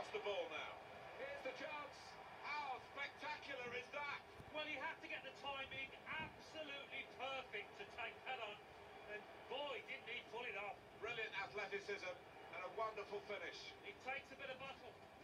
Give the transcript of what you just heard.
across the ball now. Here's the chance. How spectacular is that? Well, he had to get the timing absolutely perfect to take that on. And boy, didn't he pull it off. Brilliant athleticism and a wonderful finish. It takes a bit of muscle.